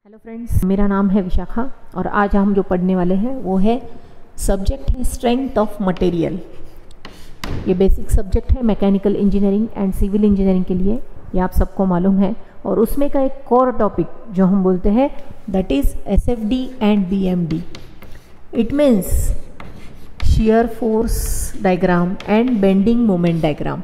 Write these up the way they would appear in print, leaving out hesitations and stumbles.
Hello friends, मेरा नाम है विशाखा और आज हम जो पढ़ने वाले हैं वो है सब्जेक्ट है स्ट्रेंथ ऑफ मटेरियल। ये बेसिक सब्जेक्ट है mechanical engineering and civil engineering के लिए, ये आप सबको मालूम है। और उसमें का एक कोर टॉपिक जो हम बोलते हैं that is SFD and BMD। It means shear force diagram and bending moment diagram.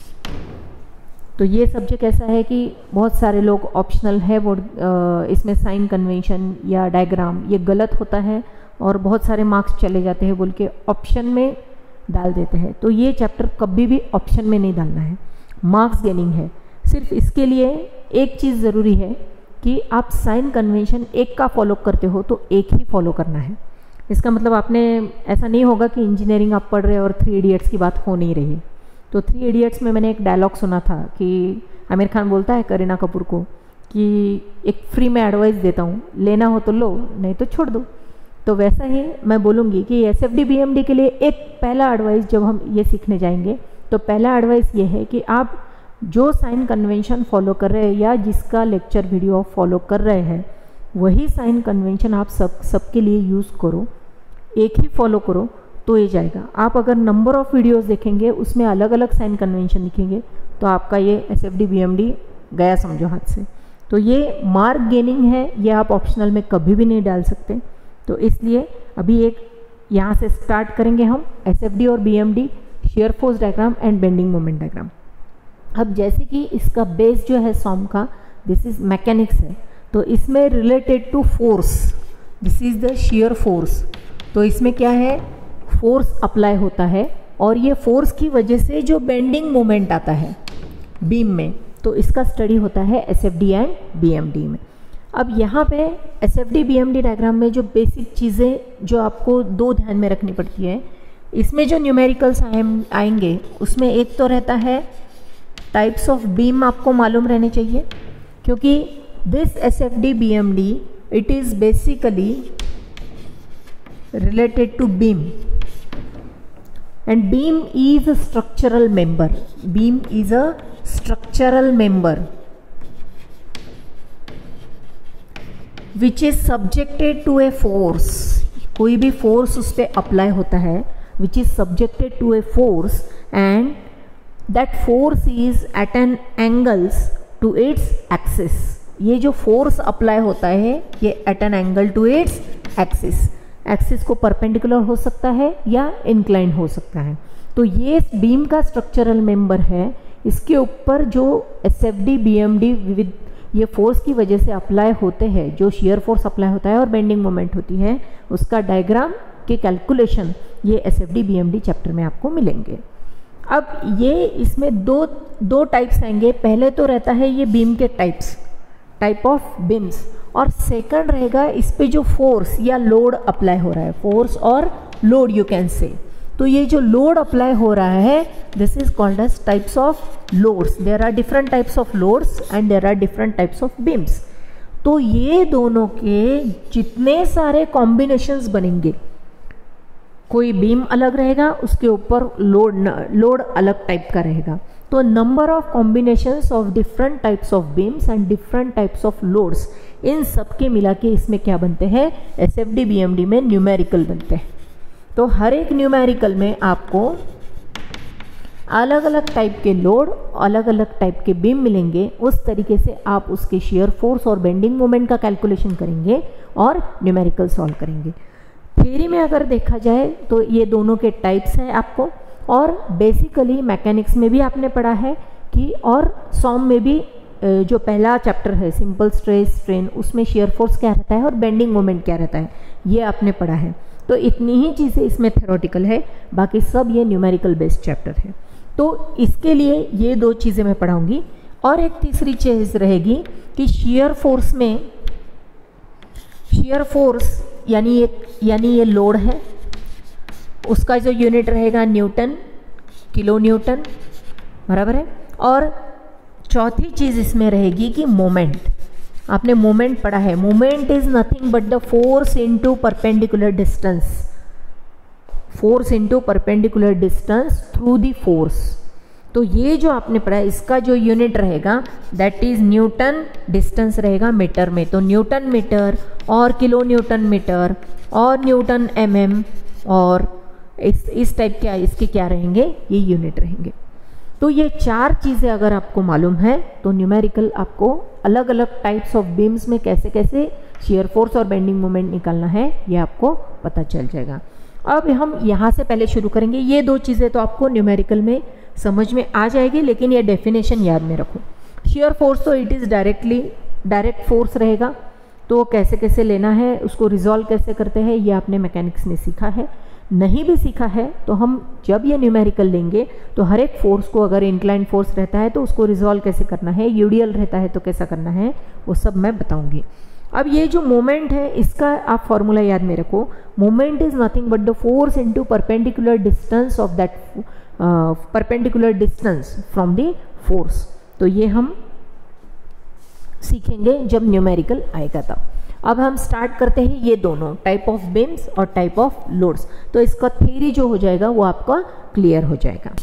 तो ये सब्जेक्ट ऐसा है कि बहुत सारे लोग ऑप्शनल है वो इसमें साइन कन्वेंशन या डायग्राम ये गलत होता है और बहुत सारे मार्क्स चले जाते हैं बोल के ऑप्शन में डाल देते हैं। तो ये चैप्टर कभी भी ऑप्शन में नहीं डालना है, मार्क्स गेनिंग है। सिर्फ इसके लिए एक चीज़ ज़रूरी है कि आप साइन कन्वेंशन एक का फॉलो करते हो तो एक ही फॉलो करना है। इसका मतलब आपने ऐसा नहीं होगा कि इंजीनियरिंग आप पढ़ रहे हो और 3 इडियट्स की बात हो नहीं रही है। तो 3 इडियट्स में मैंने एक डायलॉग सुना था कि आमिर खान बोलता है करीना कपूर को कि एक फ्री में एडवाइस देता हूँ, लेना हो तो लो नहीं तो छोड़ दो। तो वैसा ही मैं बोलूँगी कि SFD BMD के लिए एक पहला एडवाइस जब हम ये सीखने जाएंगे तो पहला एडवाइस ये है कि आप जो साइन कन्वेंशन फॉलो कर रहे हैं या जिसका लेक्चर वीडियो आप फॉलो कर रहे हैं वही साइन कन्वेंशन आप सबके लिए यूज़ करो, एक ही फॉलो करो तो ये जाएगा। आप अगर नंबर ऑफ़ वीडियोस देखेंगे उसमें अलग अलग साइन कन्वेंशन दिखेंगे तो आपका ये SFD BMD गया समझो हाथ से। तो ये मार्क गेनिंग है, ये आप ऑप्शनल में कभी भी नहीं डाल सकते। तो इसलिए अभी एक यहाँ से स्टार्ट करेंगे हम SFD और BMD, shear force diagram and bending moment diagram. अब जैसे कि इसका बेस जो है सॉम का दिस इज मैकेनिक्स है, तो इसमें related to force, this is the shear force. तो इसमें क्या है, फोर्स अप्लाई होता है और ये फोर्स की वजह से जो बेंडिंग मोमेंट आता है बीम में, तो इसका स्टडी होता है SFD एंड BMD में। अब यहाँ पे SFD BMD डायग्राम में जो बेसिक चीज़ें जो आपको 2 ध्यान में रखनी पड़ती है, इसमें जो न्यूमेरिकल्स आएंगे उसमें एक तो रहता है टाइप्स ऑफ बीम, आपको मालूम रहने चाहिए क्योंकि this SFD BMD it is basically related to beam and beam is a structural member. Beam is a structural member which is subjected to a force. कोई भी फोर्स उस पर अप्लाई होता है which is subjected to a force and that force is at an angles to its axis. ये जो force apply होता है ये at an angle to its axis, axis को परपेंडिकुलर हो सकता है या इंक्लाइन हो सकता है। तो ये बीम का स्ट्रक्चरल मेंबर है, इसके ऊपर जो SFD BMD विद ये फोर्स की वजह से अप्लाई होते हैं, जो shear फोर्स अप्लाई होता है और बेंडिंग मोमेंट होती है, उसका डायग्राम के कैलकुलेशन ये SFD BMD चैप्टर में आपको मिलेंगे। अब ये इसमें दो टाइप्स आएंगे। पहले तो रहता है ये बीम के टाइप ऑफ बीम्स, और सेकंड रहेगा इस पे जो फोर्स या लोड अप्लाई हो रहा है, फोर्स और लोड यू कैन से। तो ये जो लोड अप्लाई हो रहा है this is called as types of loads. There are different types of loads and there are different types of beams. तो ये दोनों के जितने सारे कॉम्बिनेशंस बनेंगे, कोई बीम अलग रहेगा उसके ऊपर लोड अलग टाइप का रहेगा। तो number of combinations of different types of beams and different types of loads, इन सब के मिला के इसमें क्या बनते हैं, SFD BMD में न्यूमेरिकल बनते हैं। तो हर एक न्यूमेरिकल में आपको अलग अलग टाइप के लोड, अलग अलग टाइप के बीम मिलेंगे। उस तरीके से आप उसके shear फोर्स और बेंडिंग मोमेंट का कैलकुलेशन करेंगे और न्यूमेरिकल सॉल्व करेंगे। थ्योरी में अगर देखा जाए तो ये दोनों के टाइप्स हैं आपको, और बेसिकली मैकेनिक्स में भी आपने पढ़ा है कि, और सॉम में भी जो पहला चैप्टर है सिंपल स्ट्रेस स्ट्रेन, उसमें shear फोर्स क्या रहता है और बेंडिंग मोमेंट क्या रहता है ये आपने पढ़ा है। तो इतनी ही चीज़ें इसमें थ्योरेटिकल है, बाकी सब ये न्यूमेरिकल बेस्ड चैप्टर है। तो इसके लिए ये 2 चीज़ें मैं पढ़ाऊँगी। और एक तीसरी चीज़ रहेगी कि shear फोर्स में, shear फोर्स यानी ये लोड है, उसका जो यूनिट रहेगा न्यूटन, किलो न्यूटन, बराबर है। और चौथी चीज़ इसमें रहेगी कि मोमेंट, आपने मोमेंट पढ़ा है, moment is nothing but the force into perpendicular distance, force into perpendicular distance through the force. तो ये जो आपने पढ़ा इसका जो यूनिट रहेगा दैट इज न्यूटन डिस्टेंस रहेगा मीटर में। तो न्यूटन मीटर और किलो न्यूटन मीटर और न्यूटन mm और इस टाइप के इसके क्या रहेंगे, ये यूनिट रहेंगे। तो ये 4 चीज़ें अगर आपको मालूम है तो न्यूमेरिकल आपको अलग अलग टाइप्स ऑफ बीम्स में कैसे कैसे शियर फोर्स और बेंडिंग मोमेंट निकालना है ये आपको पता चल जाएगा। अब हम यहाँ से पहले शुरू करेंगे। ये 2 चीज़ें तो आपको न्यूमेरिकल में समझ में आ जाएगी, लेकिन ये डेफिनेशन याद में रखो। शियर फोर्स तो इट इज़ डायरेक्ट फोर्स रहेगा, तो कैसे कैसे लेना है, उसको रिजॉल्व कैसे करते हैं, ये आपने मैकेनिक्स में सीखा है। नहीं भी सीखा है तो हम जब ये न्यूमेरिकल लेंगे तो हर एक फोर्स को, अगर इंक्लाइन फोर्स रहता है तो उसको रिजॉल्व कैसे करना है, यूडियल रहता है तो कैसा करना है, वो सब मैं बताऊंगी। अब ये जो मोमेंट है इसका आप फॉर्मूला याद में रखो। Moment is nothing but the force into perpendicular distance of that perpendicular distance from the force. तो ये हम सीखेंगे जब न्यूमेरिकल आएगा तब। अब हम स्टार्ट करते हैं ये दोनों टाइप ऑफ बीम्स और टाइप ऑफ लोड्स। तो इसका थ्योरी जो हो जाएगा वो आपका क्लियर हो जाएगा।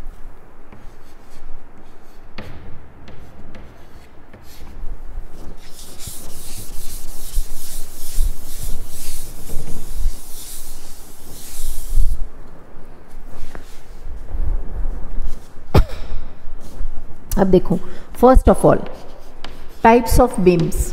अब देखो, first of all types of beams.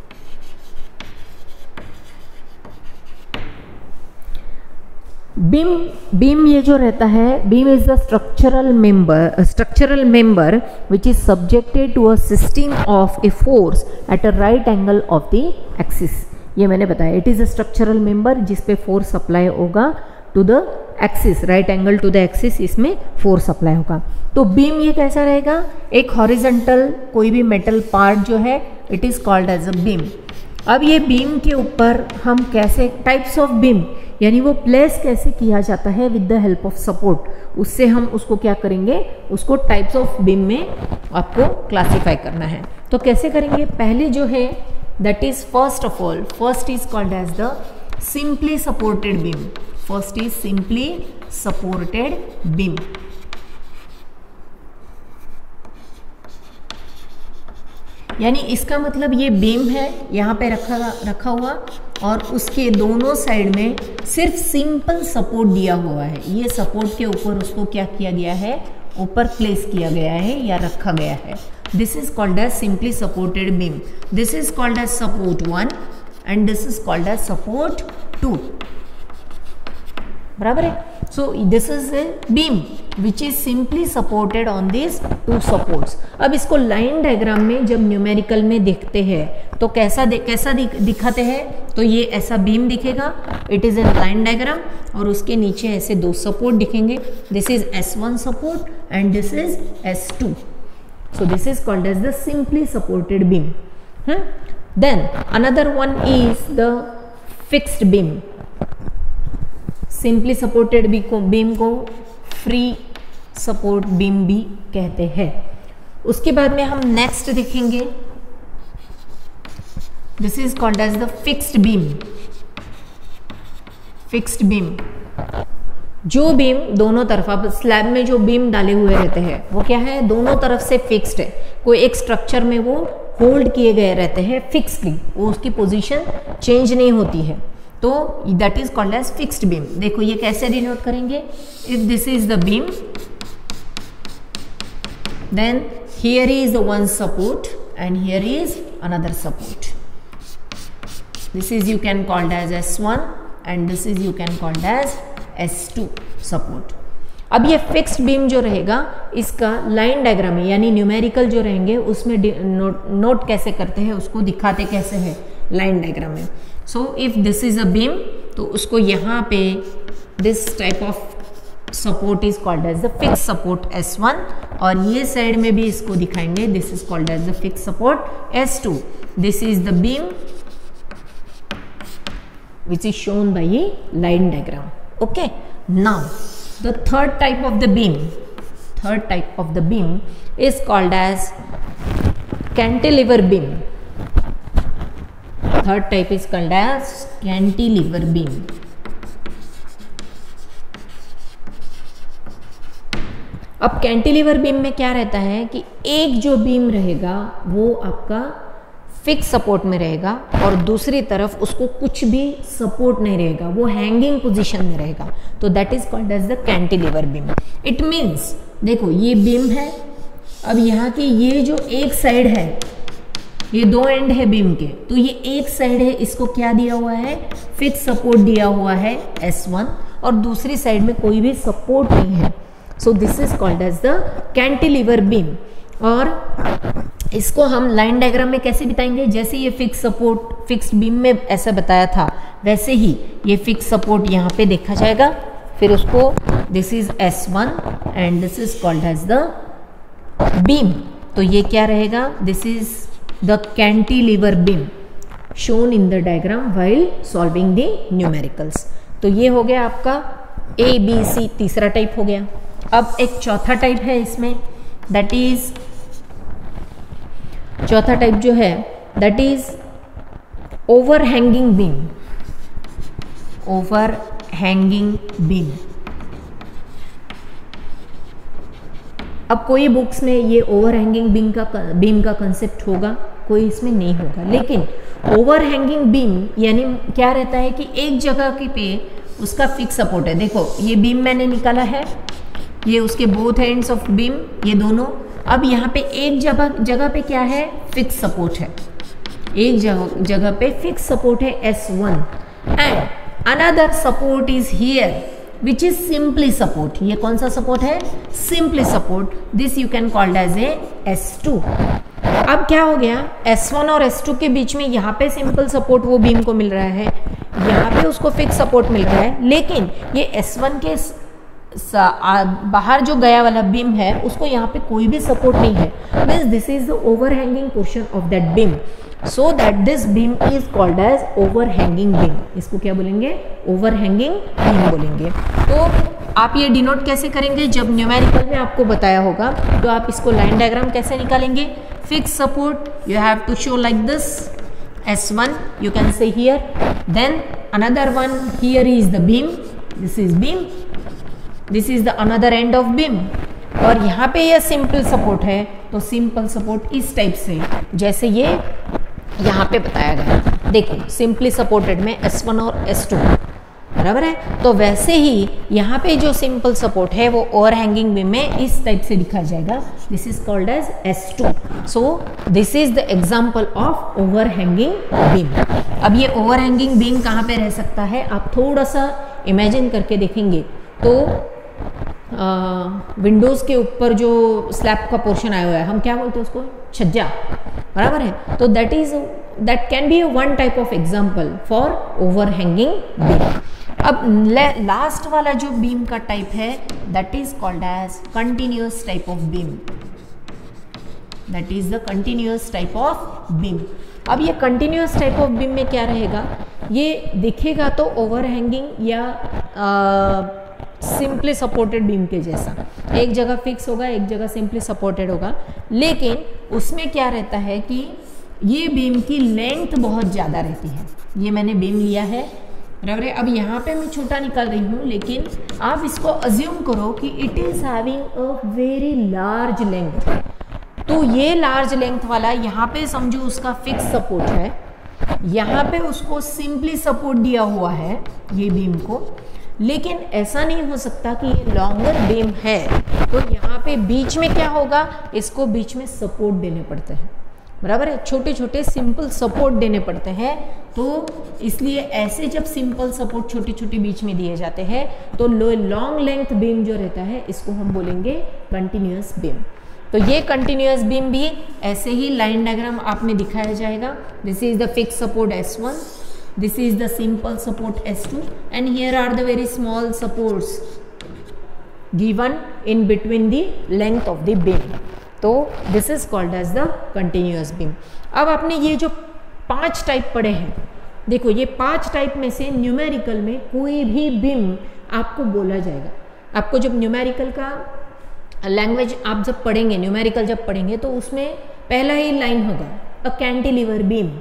Beam ये जो रहता है, beam is the structural member which is subjected to a system of a force at a right angle of the axis. ये मैंने बताया, it is a structural member जिसपे force apply होगा to the axis, right angle to the axis, इसमें force apply होगा। तो beam ये कैसा रहेगा, एक हॉरिजॉन्टल कोई भी मेटल पार्ट जो है it is called as a beam. अब ये बीम के ऊपर हम कैसे, टाइप्स ऑफ बीम यानी वो प्लेस कैसे किया जाता है with the help of support, उससे हम उसको क्या करेंगे, उसको टाइप्स ऑफ बीम में आपको क्लासिफाई करना है। तो कैसे करेंगे, पहले जो है that is first of all, first is called as the simply supported beam. First is simply supported beam. यानी इसका मतलब ये बीम है यहाँ पे रखा हुआ और उसके दोनों साइड में सिर्फ सिंपल सपोर्ट दिया हुआ है। ये सपोर्ट के ऊपर उसको क्या किया गया है, ऊपर प्लेस किया गया है या रखा गया है। This is called as simply supported beam. This is called as support 1 and this is called as support 2। बराबर है। So this is a beam which is simply supported on this 2 supports. अब इसको लाइन डायग्राम में जब numerical में देखते हैं तो कैसा दिखाते हैं, तो ये ऐसा बीम दिखेगा, it is an line diagram, और उसके नीचे ऐसे 2 सपोर्ट दिखेंगे। This is S1 support and this is S2। So this is called as the simply supported beam. Then another one is the fixed beam. Simply supported beam को free support beam भी कहते हैं। उसके बाद में हम next देखेंगे, this is called as the fixed beam. Fixed beam, जो बीम दोनों तरफ, अब स्लैब में जो बीम डाले हुए रहते हैं वो क्या है, दोनों तरफ से फिक्स्ड है। कोई एक स्ट्रक्चर में वो होल्ड किए गए रहते हैं फिक्स्डली, वो उसकी पोजीशन चेंज नहीं होती है, तो that is called as fixed beam. देखो ये कैसे डिनोट करेंगे, if this is the beam then here is the one support and here is another support. This is you can called as S1 and this is you can called as S2 support. अब ये fixed beam जो रहेगा इसका line diagram में यानी numerical जो रहेंगे उसमें नोट कैसे करते हैं, उसको दिखाते कैसे है लाइन डायग्राम में। So if this is a beam तो उसको यहाँ पे this type of support is called as the fix support S1, और ये साइड में भी इसको दिखाएंगे, this is called as the fix support S2। This is the beam which is shown by a line diagram. Okay, now the third type of the beam is called as cantilever beam. Third type is called as cantilever beam. अब cantilever beam में क्या रहता है कि एक जो beam रहेगा वो आपका फिक्स सपोर्ट में रहेगा और दूसरी तरफ उसको कुछ भी सपोर्ट नहीं रहेगा, वो हैंगिंग पोजीशन में रहेगा, तो that is called as the cantilever beam. It means देखो ये बीम है, अब यहाँ की ये जो एक साइड है, ये दो एंड है बीम के, तो ये एक साइड है, इसको क्या दिया हुआ है, फिक्स सपोर्ट दिया हुआ है S1, और दूसरी साइड में कोई भी सपोर्ट नहीं है, so this is called as the cantilever beam. और इसको हम लाइन डायग्राम में कैसे बताएंगे, जैसे ये फिक्स सपोर्ट फिक्स्ड बीम में ऐसा बताया था वैसे ही ये फिक्स सपोर्ट यहाँ पे देखा जाएगा, फिर उसको this is S1 and this is called as the beam. तो ये क्या रहेगा, this is the cantilever beam shown in the diagram while solving the numericals. तो ये हो गया आपका ABC, तीसरा टाइप हो गया। अब एक चौथा टाइप है इसमें, दैट इज चौथा टाइप जो है that is overhanging beam. Overhanging beam, अब कोई बुक्स में ये ओवरहैंगिंग बीम का कंसेप्ट होगा, कोई इसमें नहीं होगा, लेकिन ओवरहैंगिंग बीम यानी क्या रहता है कि एक जगह के पे उसका फिक्स सपोर्ट है। देखो ये बीम मैंने निकाला है, ये उसके बोथ एंड्स ऑफ बीम, ये दोनों, अब यहाँ पे एक जगह पे क्या है, फिक्स सपोर्ट है, एक जगह पे फिक्स सपोर्ट है S1 and another support is here which is simply support. ये कौन सा सपोर्ट है, simply support, this you can called as a S2। अब क्या हो गया, S1 और S2 के बीच में यहाँ पे सिंपल सपोर्ट वो बीम को मिल रहा है, यहाँ पे उसको फिक्स सपोर्ट मिल रहा है, लेकिन ये S1 के बाहर जो गया वाला बीम है उसको यहाँ पे कोई भी सपोर्ट नहीं है, means this is the overhanging portion of that beam, so that this beam is called as overhanging beam. इसको क्या बोलेंगे, ओवरहैंगिंग बीम बोलेंगे। तो आप ये डिनोट कैसे करेंगे, जब न्यूमेरिकल में आपको बताया होगा तो आप इसको लाइन डायग्राम कैसे निकालेंगे, fix support you have to show like this, S1 you can say here, then another one here is the beam, this is beam, this is the another end of beam, और यहाँ पे ये simple support है, तो simple support इस type से जैसे ये यहाँ पे बताया गया, देखो सिंपली सपोर्टेड में S1 और S2 बराबर है, तो वैसे ही यहाँ पे जो सिंपल सपोर्ट है वो ओवरहैंगिंग बीम में इस टाइप से दिखा जाएगा, this is called as S2। So this is the example of overhanging beam. अब ये ओवरहैंगिंग बीम कहाँ पे रह सकता है, आप थोड़ा सा इमेजिन करके देखेंगे तो विंडोज के ऊपर जो स्लैब का पोर्शन आया हुआ है, हम क्या बोलते हैं उसको, छज्जा बराबर है, तो that can be one type of example for overhanging beam. अब लास्ट वाला जो बीम का टाइप है that is called as continuous type of beam, that is the continuous type of beam. अब ये कंटिन्यूअस टाइप ऑफ बीम में क्या रहेगा, ये दिखेगा तो ओवरहैंगिंग या सिंपली सपोर्टेड बीम के जैसा, एक जगह फिक्स होगा एक जगह सिंपली सपोर्टेड होगा, लेकिन उसमें क्या रहता है कि ये बीम की लेंथ बहुत ज़्यादा रहती है। ये मैंने बीम लिया है बराबर है, अब यहाँ पे मैं छोटा निकाल रही हूँ, लेकिन आप इसको अज्यूम करो कि it is having a very large length, तो ये लार्ज लेंथ वाला यहाँ पे समझो उसका फिक्स सपोर्ट है, यहाँ पे उसको सिंपली सपोर्ट दिया हुआ है ये बीम को, लेकिन ऐसा नहीं हो सकता कि ये लॉन्गर बीम है तो यहाँ पे बीच में क्या होगा, इसको बीच में सपोर्ट देने पड़ते हैं बराबर है, छोटे छोटे सिंपल सपोर्ट देने पड़ते हैं, तो इसलिए ऐसे जब सिंपल सपोर्ट छोटे छोटे बीच में दिए जाते हैं तो लॉन्ग लेंथ बीम जो रहता है इसको हम बोलेंगे कंटिन्यूअस बीम। तो ये कंटिन्यूअस बीम भी ऐसे ही लाइन डायग्राम आप में दिखाया जाएगा, this is the fix support S1, this is the simple support S2 and here are the very small supports given in between the length of the beam, तो this is called as the continuous beam। अब आपने ये जो 5 type पढ़े हैं, देखो ये 5 type में से न्यूमेरिकल में कोई भी बीम आपको बोला जाएगा, आपको जब न्यूमेरिकल का लैंग्वेज आप जब पढ़ेंगे, न्यूमेरिकल जब पढ़ेंगे तो उसमें पहला ही लाइन होगा a cantilever beam,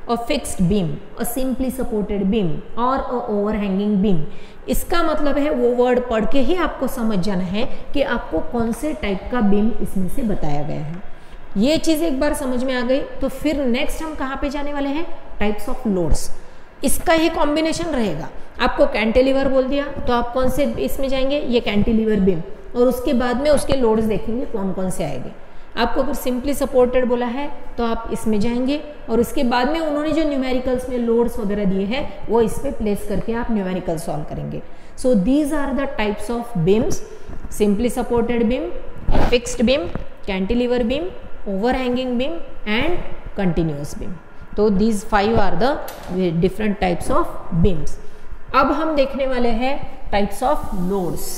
a fixed beam, a simply supported beam और अ ओवरहैंगिंग बीम। इसका मतलब है वो वर्ड पढ़ के ही आपको समझ जाना है कि आपको कौन से टाइप का बीम इसमें से बताया गया है। ये चीज़ एक बार समझ में आ गई तो फिर नेक्स्ट हम कहाँ पे जाने वाले हैं, टाइप्स ऑफ लोड्स। इसका ही कॉम्बिनेशन रहेगा। आपको कैंटिलीवर बोल दिया तो आप कौन से इसमें जाएंगे, ये कैंटिलीवर बीम, और उसके बाद में उसके लोड्स देखेंगे कौन कौन से आएंगे। आपको अगर सिंपली सपोर्टेड बोला है तो आप इसमें जाएंगे, और उसके बाद में उन्होंने जो न्यूमेरिकल्स में लोड्स वगैरह दिए हैं वो इस पे प्लेस करके आप न्यूमेरिकल सॉल्व करेंगे। So these are the types of beams, simply supported beam, fixed beam, cantilever beam, overhanging beam and continuous beam. तो these 5 are the different types of beams. अब हम देखने वाले हैं टाइप्स ऑफ लोड्स।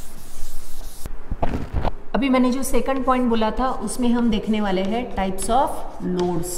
अभी मैंने जो सेकंड पॉइंट बोला था उसमें हम देखने वाले हैं types of loads.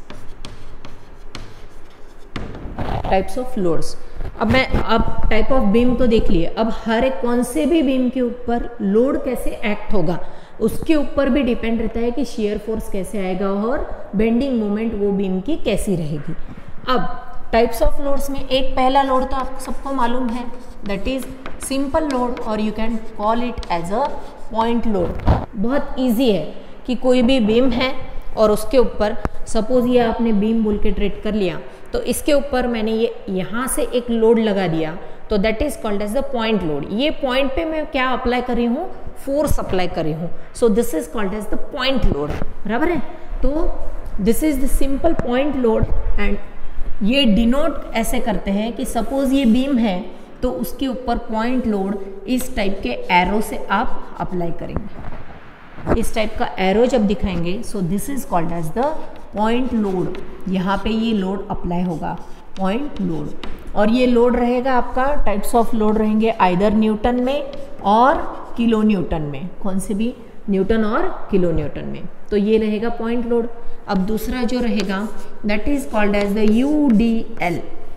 Types of loads. अब टाइप ऑफ बीम तो देख लिए, अब हर एक कौन से भी बीम के ऊपर लोड कैसे एक्ट होगा उसके ऊपर भी डिपेंड रहता है कि शियर फोर्स कैसे आएगा और बेंडिंग मोमेंट वो बीम की कैसी रहेगी। अब टाइप्स ऑफ लोड्स में एक पहला लोड तो आप सबको मालूम है, दैट इज सिंपल लोड और you can call it as a point load. बहुत इजी है कि कोई भी बीम है और उसके ऊपर सपोज ये आपने बीम बोल के ट्रीट कर लिया, तो इसके ऊपर मैंने ये यहाँ से एक लोड लगा दिया, तो that is called as the point load. ये पॉइंट पे मैं क्या अप्लाई कर रही हूँ, फोर्स अप्लाई कर रही हूँ, so this is called as the point load. बराबर है, तो this is the simple point load and ये डिनोट ऐसे करते हैं कि सपोज ये बीम है तो उसके ऊपर पॉइंट लोड इस टाइप के एरो से आप अप्लाई करेंगे। इस टाइप का एरो जब दिखाएंगे so this is called as the point load. यहाँ पे ये लोड अप्लाई होगा, पॉइंट लोड। और ये लोड रहेगा आपका, टाइप्स ऑफ लोड रहेंगे आइदर न्यूटन में और किलो न्यूटन में, कौन से भी न्यूटन और किलो न्यूटन में, तो ये रहेगा पॉइंट लोड। अब दूसरा जो रहेगा that is called as the UDL।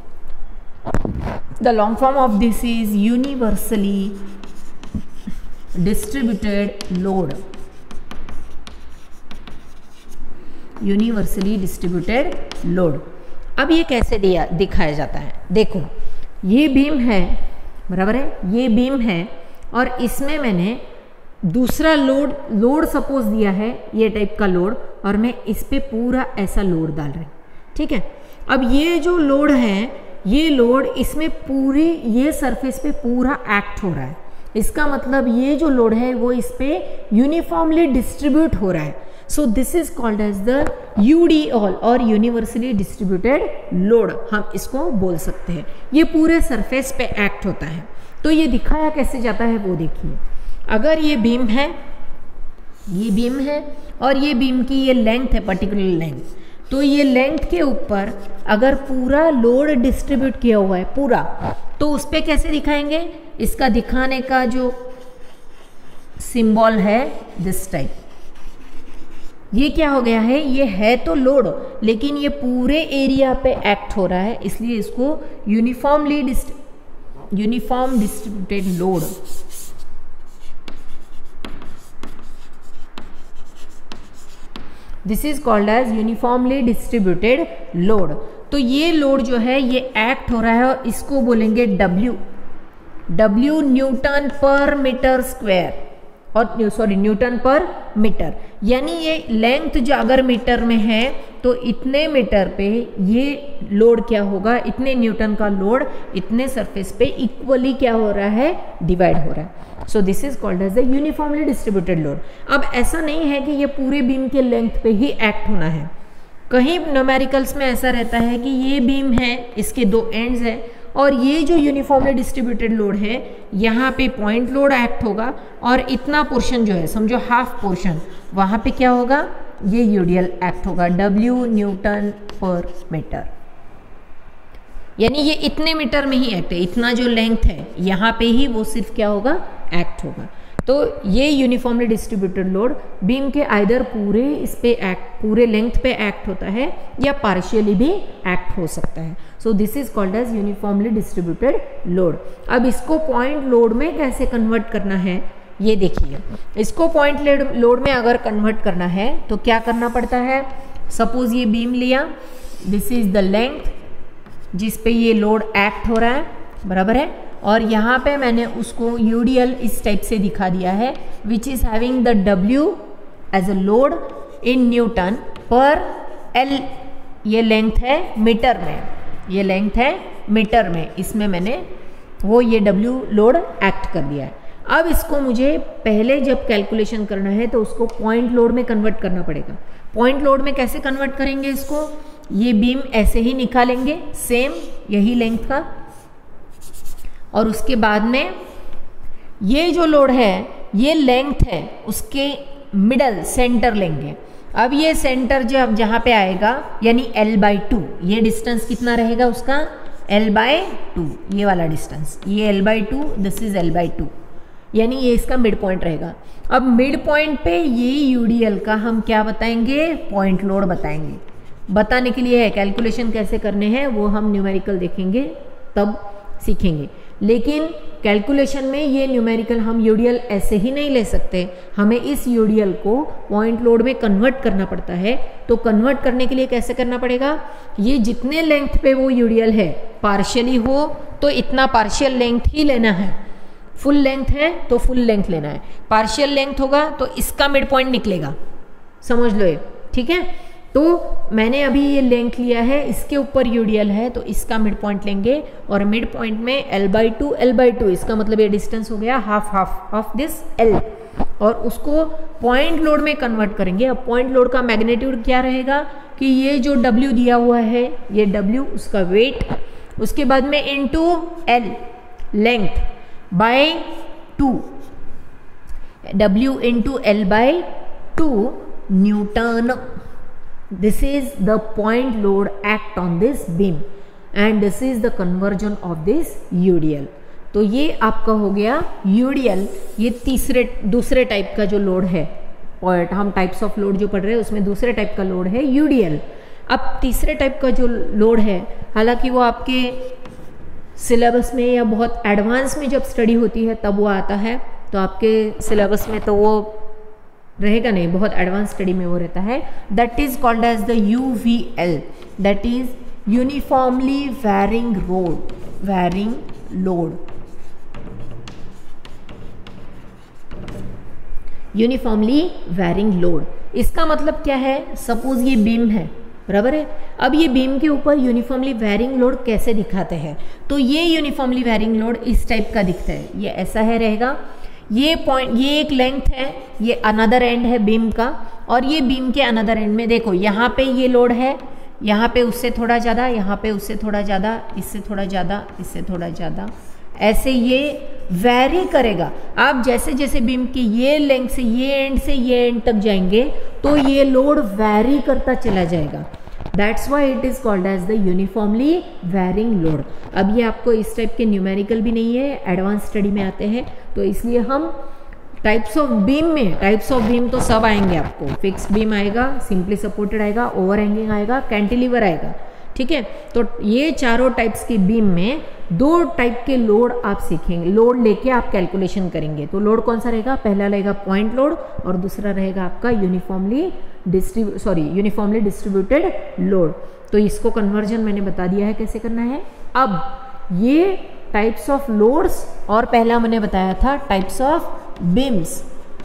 The long form of this is universally distributed load. Universally distributed load. अब ये कैसे दिखाया जाता है, देखो ये बीम है, बराबर है, ये बीम है और इसमें मैंने दूसरा लोड सपोज दिया है, ये टाइप का लोड, और मैं इस पे पूरा ऐसा लोड डाल रही हूँ। ठीक है, अब ये जो लोड है, ये लोड इसमें पूरी ये सरफेस पे पूरा एक्ट हो रहा है। इसका मतलब ये जो लोड है वो इस पे यूनिफॉर्मली डिस्ट्रीब्यूट हो रहा है। So this is called as the UDL और यूनिवर्सली डिस्ट्रीब्यूटेड लोड, हम इसको बोल सकते हैं। ये पूरे सरफेस पे एक्ट होता है। तो ये दिखाया कैसे जाता है वो देखिए। अगर ये बीम है, ये बीम है और ये बीम की ये लेंथ है, पर्टिकुलर लेंथ, तो ये लेंथ के ऊपर अगर पूरा लोड डिस्ट्रीब्यूट किया हुआ है पूरा, तो उस पर कैसे दिखाएंगे, इसका दिखाने का जो सिंबल है दिस टाइप। ये क्या हो गया है, ये है तो लोड लेकिन ये पूरे एरिया पे एक्ट हो रहा है, इसलिए इसको uniform distributed load. This is called as uniformly distributed load. तो ये लोड जो है ये एक्ट हो रहा है और इसको बोलेंगे W newton per metre square, और सॉरी न्यूटन पर मीटर। यानी ये लेंथ जो अगर मीटर में है तो इतने मीटर पे ये लोड क्या होगा, इतने न्यूटन का लोड इतने सरफेस पे इक्वली क्या हो रहा है, डिवाइड हो रहा है। So this is called as the uniformly distributed load. अब ऐसा नहीं है कि ये पूरे बीम के लेंथ पे ही एक्ट होना है। कहीं न्यूमेरिकल्स में ऐसा रहता है कि ये बीम है, इसके दो एंड्स हैं और ये जो यूनिफॉर्मली डिस्ट्रीब्यूटेड लोड है यहाँ पे पॉइंट लोड एक्ट होगा और इतना पोर्शन जो है समझो हाफ पोर्शन, वहाँ पे क्या होगा, ये UDL एक्ट होगा, W न्यूटन पर मीटर। यानी ये इतने मीटर में ही एक्ट है, इतना जो लेंथ है यहाँ पे ही वो सिर्फ क्या होगा, एक्ट होगा। तो ये यूनिफॉर्मली डिस्ट्रीब्यूटेड लोड बीम के आइदर पूरे इस पे एक्ट, पूरे लेंथ पे एक्ट होता है या पार्शियली भी एक्ट हो सकता है। So this is called as uniformly distributed load. अब इसको पॉइंट लोड में कैसे कन्वर्ट करना है ये देखिए। इसको पॉइंट लोड में अगर कन्वर्ट करना है तो क्या करना पड़ता है, सपोज ये बीम लिया, दिस इज द लेंथ जिस पे ये लोड एक्ट हो रहा है, बराबर है। और यहाँ पे मैंने उसको यूडीएल इस टाइप से दिखा दिया है, which is having the W as a load in newton per L, ये लेंथ है मीटर में, ये लेंथ है मीटर में, इसमें मैंने वो ये डब्ल्यू लोड एक्ट कर दिया है। अब इसको मुझे पहले जब कैलकुलेशन करना है तो उसको पॉइंट लोड में कन्वर्ट करना पड़ेगा। पॉइंट लोड में कैसे कन्वर्ट करेंगे इसको, ये बीम ऐसे ही निकालेंगे सेम यही लेंथ का, और उसके बाद में ये जो लोड है ये लेंथ है उसके मिडल सेंटर लेंगे। अब ये सेंटर जब जहाँ पे आएगा यानी L/2, ये डिस्टेंस कितना रहेगा उसका L/2, ये वाला डिस्टेंस, ये L/2, दिस इज L/2, यानी ये इसका मिड पॉइंट रहेगा। अब मिड पॉइंट पे ये यूडीएल का हम क्या बताएंगे, पॉइंट लोड बताएंगे। बताने के लिए है कैलकुलेशन कैसे करने हैं वो हम न्यूमेरिकल देखेंगे तब सीखेंगे, लेकिन कैलकुलेशन में ये न्यूमेरिकल हम यूडीएल ऐसे ही नहीं ले सकते, हमें इस यूडीएल को पॉइंट लोड में कन्वर्ट करना पड़ता है। तो कन्वर्ट करने के लिए कैसे करना पड़ेगा, ये जितने लेंथ पे वो यूडीएल है पार्शियली हो तो इतना पार्शियल लेंथ ही लेना है, फुल लेंथ है तो फुल लेंथ लेना है, पार्शियल लेंथ होगा तो इसका मिड पॉइंट निकलेगा, समझ लो ये, ठीक है। तो मैंने अभी ये लेंथ लिया है, इसके ऊपर यूडीएल है तो इसका मिड पॉइंट लेंगे, और मिड पॉइंट में L/2, इसका मतलब ये डिस्टेंस हो गया हाफ ऑफ दिस L, और उसको पॉइंट लोड में कन्वर्ट करेंगे। अब पॉइंट लोड का मैग्नीट्यूड क्या रहेगा कि ये जो W दिया हुआ है ये W उसका वेट, उसके बाद में into L length by 2, W into L/2 newton. This is the point load act on this beam and this is the conversion of this UDL। तो ये आपका हो गया UDL, ये दूसरे टाइप का जो लोड है, और हम टाइप्स ऑफ लोड जो पढ़ रहे हैं उसमें दूसरे टाइप का लोड है UDL। अब तीसरे टाइप का जो लोड है, हालांकि वो आपके सिलेबस में या बहुत एडवांस में जब स्टडी होती है तब वो आता है, तो आपके सिलेबस में तो वो रहेगा नहीं, बहुत एडवांस स्टडी में वो रहता है। That is called as the UVL, that is uniformly varying load, uniformly varying load. इसका मतलब क्या है, सपोज ये बीम है, बराबर है। अब ये बीम के ऊपर यूनिफॉर्मली वैरिंग लोड कैसे दिखाते हैं, तो ये यूनिफॉर्मली वैरिंग लोड इस टाइप का दिखता है, ये ऐसा है रहेगा। ये पॉइंट, ये एक लेंथ है, ये अनदर एंड है बीम का, और ये बीम के अनदर एंड में देखो यहाँ पे ये लोड है, यहाँ पे उससे थोड़ा ज़्यादा, यहाँ पे उससे थोड़ा ज़्यादा, इससे थोड़ा ज़्यादा, इससे थोड़ा ज़्यादा, ऐसे ये वैरी करेगा। आप जैसे जैसे बीम की ये लेंथ से ये एंड तक जाएंगे तो ये लोड वैरी करता चला जाएगा। That's why it is called as the uniformly varying load. अब ये आपको इस टाइप के न्यूमेरिकल भी नहीं है, एडवांस स्टडी में आते हैं, तो इसलिए हम टाइप्स ऑफ बीम में, टाइप्स ऑफ बीम तो सब आएंगे आपको, फिक्स्ड बीम आएगा, सिंपली सपोर्टेड आएगा, ओवर हैंगिंग आएगा, कैंटिलीवर आएगा, ठीक है। तो ये चारों टाइप्स की बीम में 2 टाइप के लोड आप सीखेंगे, लोड लेके आप कैलकुलेशन करेंगे। तो लोड कौन सा रहेगा, पहला रहेगा पॉइंट लोड और दूसरा रहेगा आपका यूनिफॉर्मली डिस्ट्रीब्यूटेड लोड। तो इसको कन्वर्जन मैंने बता दिया है कैसे करना है। अब ये टाइप्स ऑफ लोड्स, और पहला मैंने बताया था टाइप्स ऑफ बीम्स,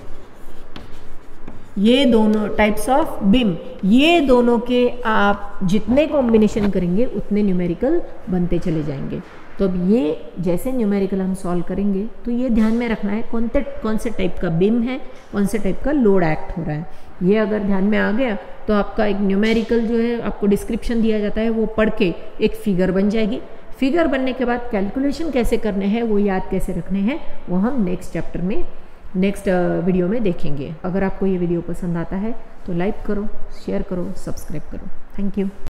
ये दोनों टाइप्स ऑफ बीम, ये दोनों के आप जितने कॉम्बिनेशन करेंगे उतने न्यूमेरिकल बनते चले जाएंगे। तो अब ये जैसे न्यूमेरिकल हम सॉल्व करेंगे तो ये ध्यान में रखना है कौन से टाइप का बीम है, कौन से टाइप का लोड एक्ट हो रहा है। ये अगर ध्यान में आ गया तो आपका एक न्यूमेरिकल जो है आपको डिस्क्रिप्शन दिया जाता है, वो पढ़ के एक फिगर बन जाएगी। फिगर बनने के बाद कैलकुलेशन कैसे करने हैं, वो याद कैसे रखने हैं, वो हम नेक्स्ट चैप्टर में, नेक्स्ट वीडियो में देखेंगे। अगर आपको ये वीडियो पसंद आता है तो लाइक करो, शेयर करो, सब्सक्राइब करो। Thank you.